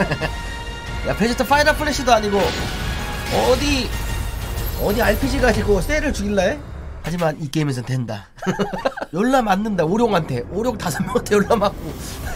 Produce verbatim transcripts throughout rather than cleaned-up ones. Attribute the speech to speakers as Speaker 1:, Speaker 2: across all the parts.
Speaker 1: 야 베지터 파이널 플래시도 아니고 어디 어디 알피지 가지고 셀을 죽일라 해? 하지만 이 게임에선 된다. 열라 맞는다. 오룡한테 오룡 다섯 명한테 열라 맞고.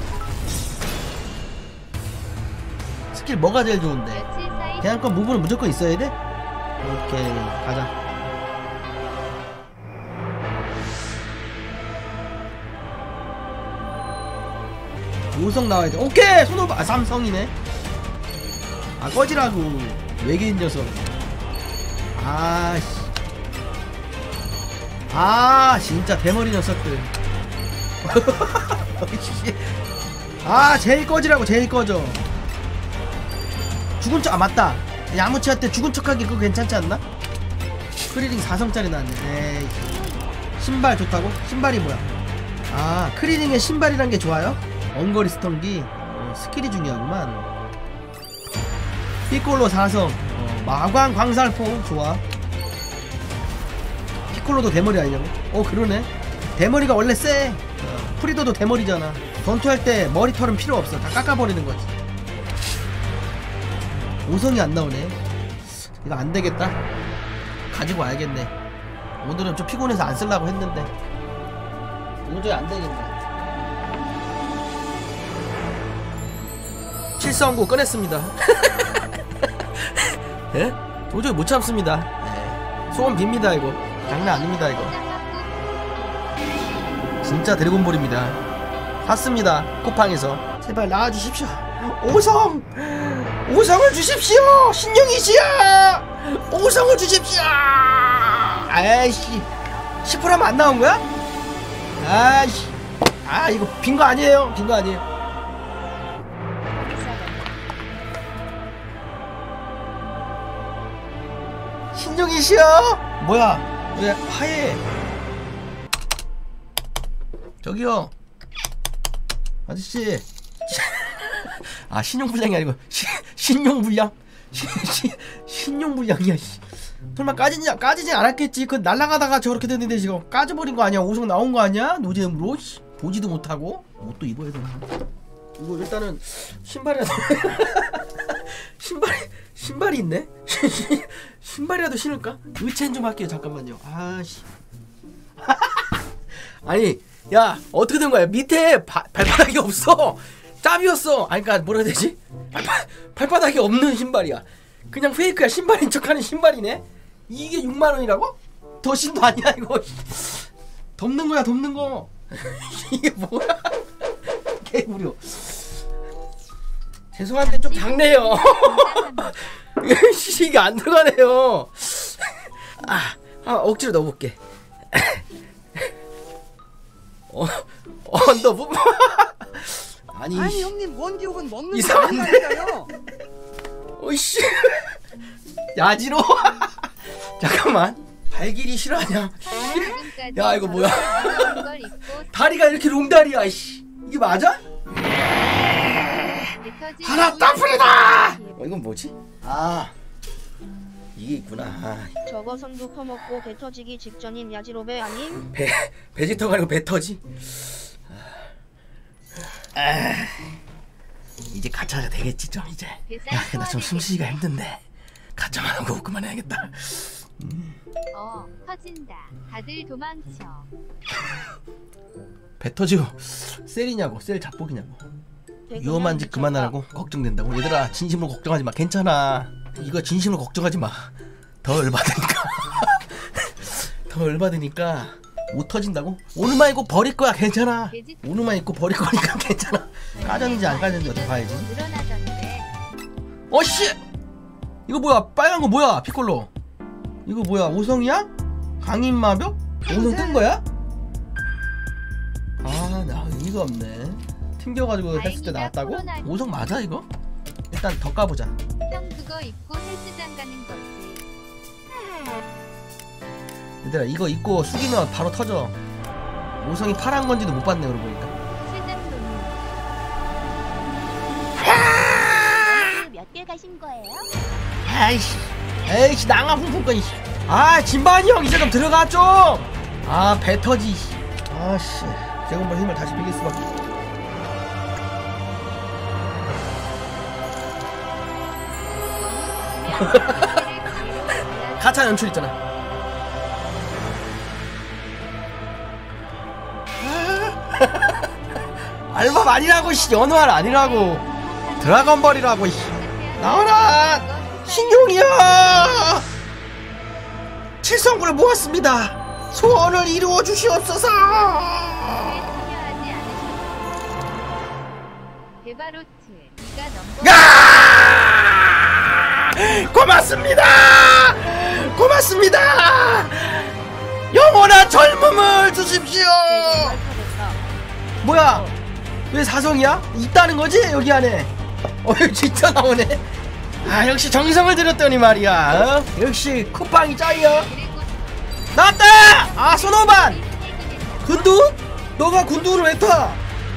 Speaker 1: 스킬 뭐가 제일 좋은데? 대한권 무브는 무조건 있어야 돼? 오케이 가자. 오성 나와야 돼. 오케이 손오바. 아 삼성이네. 아 꺼지라고 외계인 녀석. 아씨 아 진짜 대머리 녀석들. 아 제일 꺼지라고. 제일 꺼져. 죽은 척. 아 맞다 야무치한테 죽은 척하기 그거 괜찮지 않나? 크리링 사성짜리 나왔네. 에이 신발 좋다고? 신발이 뭐야? 아 크리링의 신발이란 게 좋아요? 원거리 스턴기. 어, 스킬이 중요하구만. 피콜로 사성. 어, 마광 광살포 좋아. 피콜로도 대머리 아니냐고? 어 그러네. 대머리가 원래 쎄. 어, 프리도도 대머리잖아. 전투할 때 머리털은 필요 없어. 다 깎아버리는 거지. 오성이 안 나오네. 이거 안 되겠다. 가지고 와야겠네. 오늘은 좀 피곤해서 안 쓰려고 했는데 도저히 안 되겠네. 칠성구 꺼냈습니다. 예? 도저히 못 참습니다. 예. 소원 빕니다 이거. 장난 아닙니다 이거. 진짜 드래곤볼입니다. 샀습니다 쿠팡에서. 제발 나와주십시오. 오성! 오성을 주십시오! 신용이시여! 오성을 주십시오! 아이씨 십 퍼센트면 안 나온 거야? 아이씨 아 이거 빈 거 아니에요. 빈 거 아니에요. 신용이시여! 뭐야 왜 하얘. 저기요 아저씨. 아 신용불량이 아니고 시, 신용불량? 시, 시, 신용불량이야. 씨. 설마 까지지, 까지진 않았겠지. 그 날라가다가 저렇게 됐는데 지금 까져버린 거 아니야? 오성 나온 거 아니야? 노잼으로? 씨. 보지도 못하고. 옷도 입어야 되나? 이거 일단은 신발이라도 신발이 신발이 있네? 신발이라도 신을까? 의체는 좀 할게요. 잠깐만요. 아씨. 아니 야 어떻게 된 거야? 밑에 바, 발바닥이 없어. 짭이었어. 아니 그니까 뭐라 해야 되지? 발바, 발바닥이 없는 신발이야. 그냥 페이크야. 신발인 척하는 신발이네. 이게 육만 원이라고? 더 신도 아니야 이거. 덮는 거야 덮는 거. 이게 뭐야? 개무료. 죄송한데 좀 작네요. 이게 안 들어가네요. 아, 아 억지로 넣어볼게. 어, 언더부? 아니,
Speaker 2: 아니 형님 원기옥은 먹는
Speaker 1: 이상한데요? 어이씨 야지로. 잠깐만 발길이 싫어하냐? 야 이거 뭐야? 다리가 이렇게 롱다리야. 씨 이게 맞아? 하나 따풀이다. 어 이건 뭐지? 아 이게 있구나. 아.
Speaker 3: 저거 선두 퍼먹고 배 터지기 직전인 야지로베 아님?
Speaker 1: 배 배지터가 아니고 배 터지. 아, 이제 가차가 되겠지 좀 이제. 야, 나 좀 숨쉬기가 힘든데 가차만 하고 그만해야겠다. 음.
Speaker 4: 어, 터진다. 다들 도망쳐.
Speaker 1: 배 터지고 셀이냐고, 셀 잡복이냐고. 위험한 짓 그만하라고. 걱정된다고. 얘들아 진심으로 걱정하지 마. 괜찮아. 이거 진심으로 걱정하지 마. 더 열받으니까. 더 열받으니까. 못 터진다고? 오늘만 입고 버릴 거야. 괜찮아. 오늘만 입고 버릴 거니까 괜찮아. 까졌는지 안 까졌는지 어떻게 봐야지. 어씨! 이거 뭐야? 빨간 거 뭐야? 피콜로. 이거 뭐야? 오성이야? 강인마벽? 오성 뜬 거야? 아, 나 의미가 없네. 튕겨가지고 했을 때 나왔다고? 오성 맞아 이거? 일단 더 까보자.
Speaker 4: 형 그거 입고 헬스장 가는 거지.
Speaker 1: 얘들아 이거 입고 숙이면 바로 터져. 오성이 파란 건지도 못 봤네. 그러고 보니까.
Speaker 3: 몇 개 가신 거예요?
Speaker 1: 아이씨 에이씨 낭아 훈풍권. 아 진반이 형 이제 좀 들어가 좀. 아 배 터지. 아씨 드래곤볼 힘을 다시 빌릴 수밖에. 가차 연출 있잖아. 알밤 아니라고 씨. 연호할 아니라고. 드라건볼이라고 씨. 나와라 신용이야. 칠성구를 모았습니다. 소원을 이루어 주시옵소서.
Speaker 4: 데바로트 네가 넘버
Speaker 1: 야! 고맙습니다. 고맙습니다. 영원한 젊음을 주십시오. 뭐야? 왜 사성이야? 있다는 거지? 여기 안에. 어, 진짜 나오네. 아, 역시 정성을 들였더니 말이야. 어? 역시 쿠팡이 짱이야. 나왔다! 아, 손오반! 군둔? 너가 군둔을 왜 타?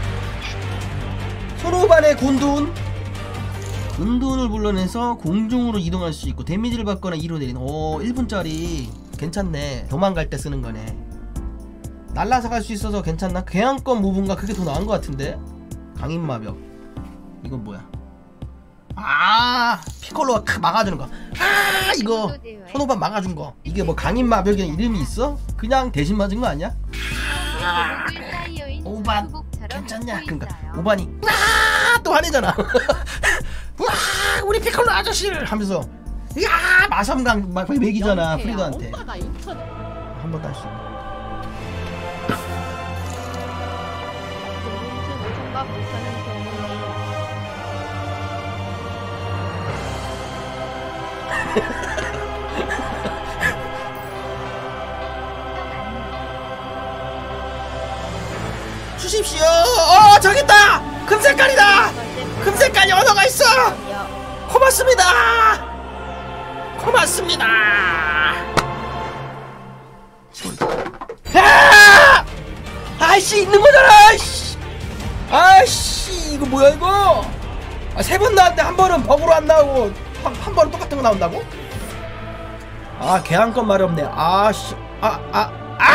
Speaker 1: 손오반의 군둔. 군둔을 불러내서 공중으로 이동할 수 있고 데미지를 받거나 이로 내리는. 오, 일 분짜리 괜찮네. 도망갈 때 쓰는 거네. 날라서 갈 수 있어서 괜찮나? 괴양권 무분가 그게 더 나은 것 같은데? 강인마벽. 이건 뭐야? 아, 피콜로가 크 막아주는 거. 아, 이거 손오반 막아준 거. 이게 뭐 강인마벽에 이름이 있어? 그냥 대신 맞은 거 아니야? 아, 오반 괜찮냐? 그러니까 오반이 아, 또 화내잖아. 와, 우리 피콜로 아저씨를 하면서 야, 마삼강 막 매기잖아 프리더한테. 한 번 더 할 수 있네.
Speaker 3: 모성과 못하는 경우니
Speaker 1: 주십시오. 어, 저기 있다. 금색깔이다. 금색깔이 언어가 있어. 고맙습니다. 고맙습니다. 아! 아이씨 있는 거잖아. 아이씨. 아이씨 이거 뭐야 이거? 아, 세 번 나왔는데 한 번은 버그로 안 나오고 한, 한 번은 똑같은 거 나온다고? 아, 개한건 말이 없네. 아씨. 아, 아,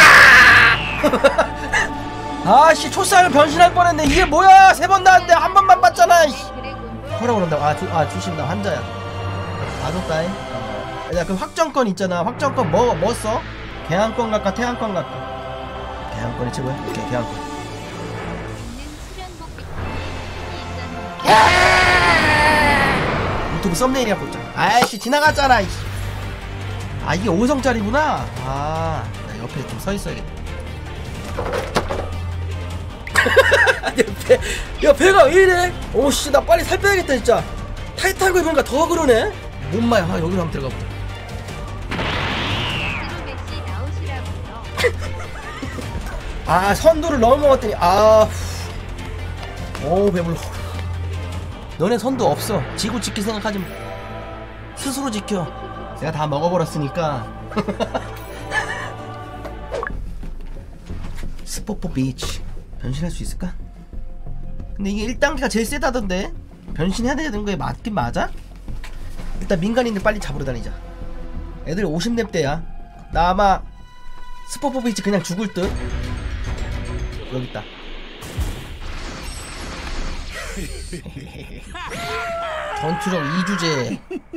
Speaker 1: 아! 아씨, 초싸움을 변신할 뻔했네. 이게 뭐야? 세 번 나왔는데 한 번만 봤잖아. 뭐라 그런다고? 아, 주, 아 주신다. 환자야. 아, 좋다잉. 어. 야, 그 확정권 있잖아. 확정권 뭐, 뭐 써? 개한권 갈까? 태한권 갈까? 개한권이 최고야? 오케이, 개한권. 유튜브 썸네일이야 보자. 아이씨, 지나갔잖아. 이씨. 아, 이게 오 성짜리구나. 아, 나 옆에 좀 서 있어야겠다. 옆에, 야, 배가 왜 이래? 오씨, 나 빨리 살 빼야겠다 진짜. 타이트하고 입으니까 더 그러네. 몸마야. 아, 여기로 한번 들어가 보자. 아, 선두를 넘어갔더니 아, 오, 배불러. 너네 선두 없어. 지구 지킬 생각하지 마. 스스로 지켜. 제가 다 먹어버렸으니까. 스포포 비치. 변신할 수 있을까? 근데 이게 일 단계가 제일 세다던데. 변신해야 되는 거에 맞긴 맞아? 일단 민간인들 빨리 잡으러 다니자. 애들 오십 렙대야. 나 아마 스포포 비치 그냥 죽을 듯. 여기 있다. 전투력 이주제.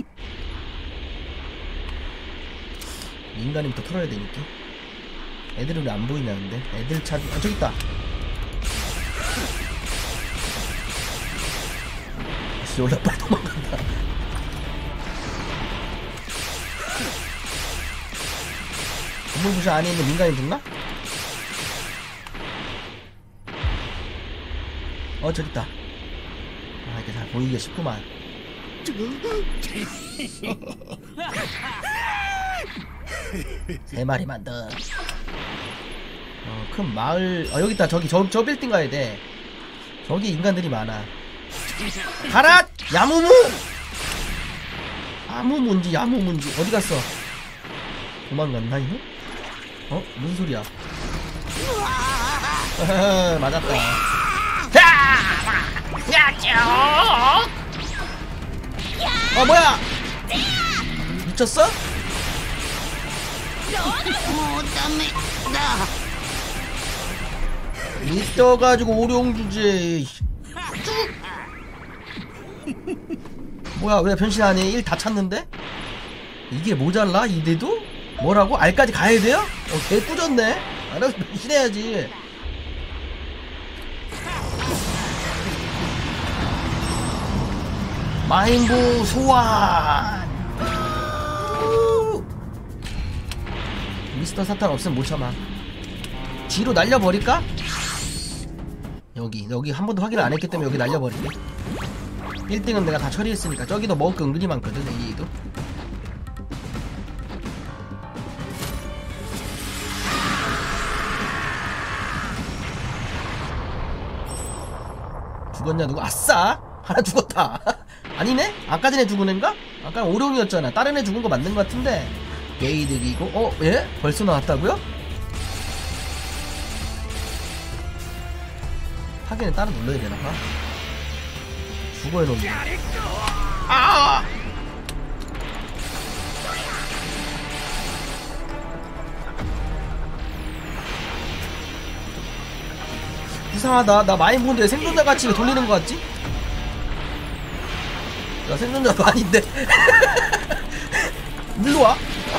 Speaker 1: 민간인부터 털어야 되니까. 애들은 왜 안 보이냐 근데. 애들 찾.. 아, 저기 있다. 아씨, 올라 빨리 도망간다. 건물부시 안에 있는 민간인 죽나? 어, 저기 있다. 아, 이게 잘 보이기가 쉽구만. 세 마리만 더. 어, 큰 마을. 어, 여기 있다. 저기 저, 저 빌딩 가야 돼. 저기 인간들이 많아. 가라! 야무무! 아무문지 야무문지 어디 갔어? 도망갔나 이거? 어? 무슨 소리야? 맞았다. 어, 뭐야? 미쳤어? 미쳐가지고 오룡주제. 뭐야, 왜 변신 안 해? 일 다 찾는데? 이게 모자라? 이대도? 뭐라고? 알까지 가야 돼요? 어, 개 꾸졌네. 알아서 변신해야지. 마인부 소환. 미스터 사탄 없으면 못 참아. 뒤로 날려버릴까? 여기 여기 한 번도 확인을 안 했기 때문에 여기 날려버릴게. 일 등은 내가 다 처리했으니까. 저기도 먹을 거 은근히 많거든. 여기도 죽었냐 누구? 아싸! 하나 죽었다. 아니네? 아까 전에 죽은 애인가? 아까 오룡이었잖아. 다른 애 죽은 거 맞는 거 같은데. 게이득이고. 어? 예? 벌써 나왔다고요? 하기는 따로 눌러야 되나봐. 죽어요 놈. 아! 이상하다. 나 많이 본데 생존자같이 돌리는 거 같지? 야 생존자도 아닌데. 일로와.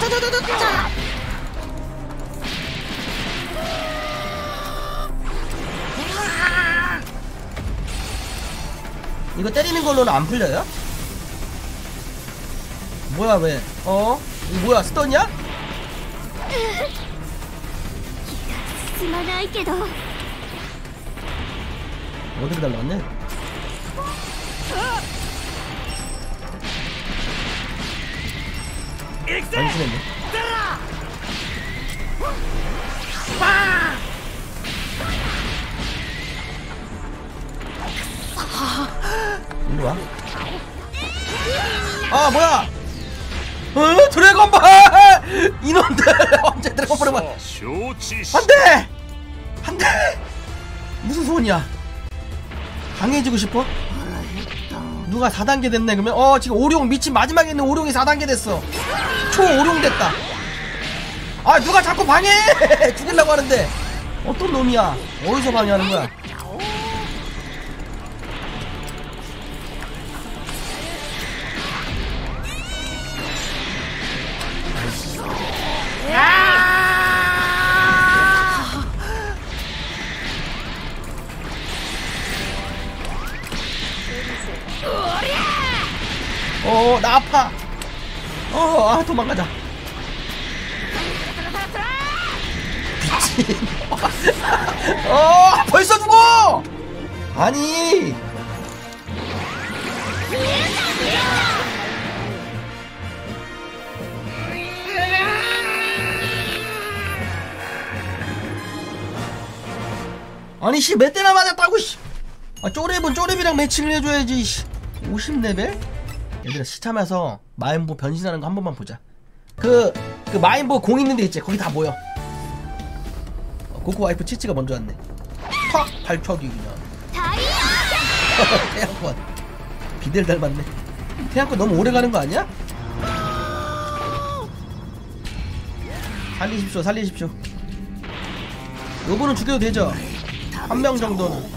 Speaker 1: 이거 때리는 걸로는 안 풀려요? 뭐야 왜? 어? 이거 뭐야 스턴이야? 어디로 달라왔네? 변신했네. 일로와. 아 뭐야? 어? 드래곤볼! 이놈들 언제 드래곤볼을 봐. 안돼! 안돼! 무슨 소원이야? 강해지고 싶어? 누가 사 단계 됐네. 그러면 어 지금 오룡 미친 마지막에 있는 오룡이 사 단계 됐어. 초오룡 됐다. 아 누가 자꾸 방해해. 죽이려고 하는데 어떤 놈이야. 어디서 방해하는 거야. 어, 나 아파. 어, 아, 도망가자. 미친. 어, 벌써 죽어! 아니. 아니, 씨, 몇 대나 맞았다고, 씨. 아, 쪼렙은 쪼렙이랑 매칭을 해줘야지, 씨. 오십 레벨? 얘들아 시참해서 마인보 변신하는 거 한 번만 보자. 그, 그 마인보 공 있는 데 있지? 거기 다 모여. 어, 고쿠 와이프 치치가 먼저 왔네. 탁! 발표하기 그냥. 태양권. 비델 닮았네. 태양권 너무 오래 가는 거 아니야? 살리십시오, 살리십시오. 요거는 죽여도 되죠? 한 명 정도는.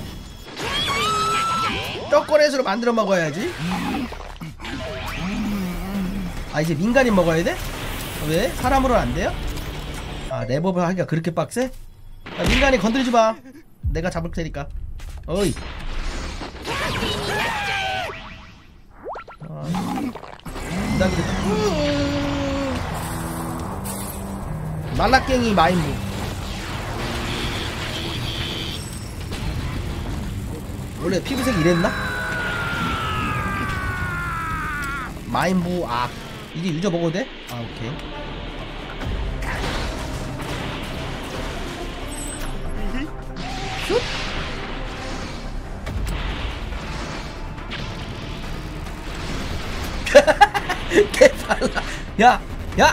Speaker 1: 초콜릿으로 만들어 먹어야지. 아 이제 민간인 먹어야 돼? 왜? 사람으로는 안 돼요? 아 랩업을 하기가 그렇게 빡세? 야, 민간인 건드리지 마. 내가 잡을 테니까. 어이. 아, 기다리겠다. 말라깽이 마인부. 원래 피부색이 이랬나? 마인부 악. 이게 유저 먹어도 돼? 아 오케이. 슛! 개빨라. 야! 야!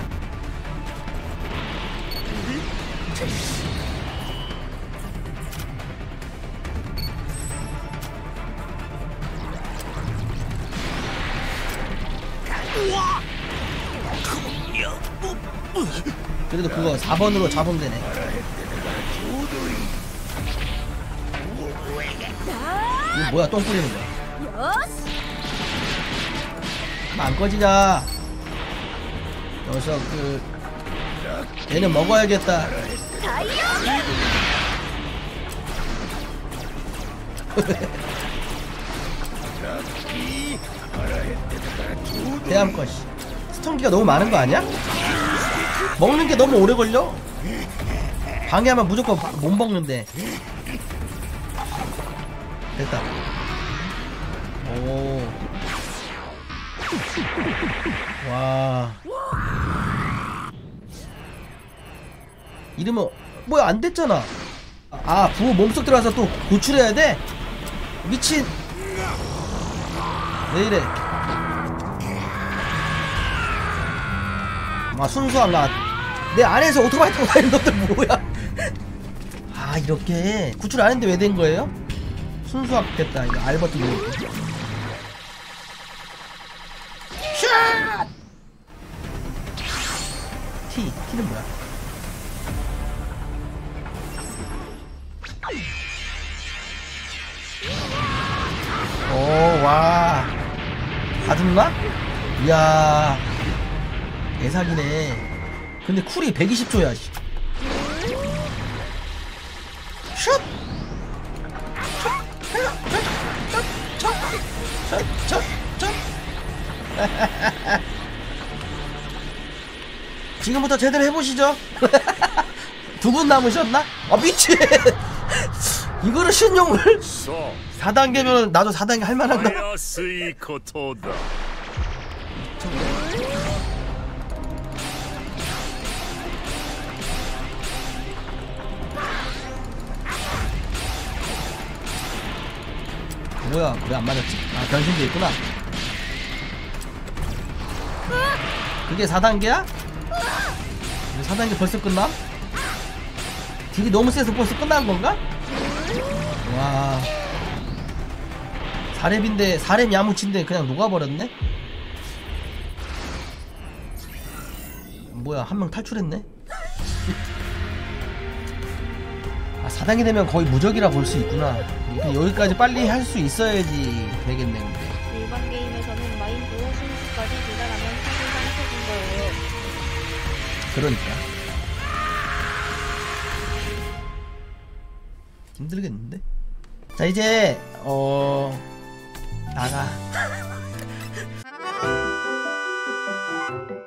Speaker 1: 그래도 그거 사 번으로 잡으면 되네. 이거 뭐야 똥 뿌리는 거야. 안 꺼지냐. 녀석 그 얘는 먹어야겠다. 대함권 씨 스톤기가 너무 많은 거 아니야? 먹는 게 너무 오래 걸려. 방해하면 무조건 못 먹는데. 됐다. 오. 와. 이러면 뭐야 안 됐잖아. 아 부호 몸속 들어가서 또 고출해야 돼? 미친. 왜 이래? 아 순수한 나. 내 안에서 오토바이 타고 다니는 것들 뭐야? 아 이렇게 구출 안 했는데 왜 된 거예요? 순수학 됐다. 이거 알버트 누르고. 샷! T. T는 뭐야? 오, 와. 다 죽나? 이야. 대사기네. 근데 쿨이 백이십 초야. 슛! 슛! 슛! 슛! 슛! 지금부터 제대로 해보시죠. 두 분 남으셨나? 아 미친. 이거를 신용을 사 단계면 나도 사 단계 할만한가? 뭐야 왜 안 맞았지? 아 변신도 있구나. 그게 사 단계야? 사 단계 벌써 끝나? 딜이 너무 세서 벌써 끝난 건가? 와 사 렙인데 사 렙 야무친데 그냥 녹아버렸네? 뭐야 한 명 탈출했네? 아 사 단계 되면 거의 무적이라 볼 수 있구나. 여기까지 빨리 할 수 있어야지 되겠네. 근데
Speaker 3: 일반 게임에서는 마인드로 순수까지 도달하면 사실상 터진 거예요.
Speaker 1: 그러니까 힘들겠는데? 자 이제 어 나가.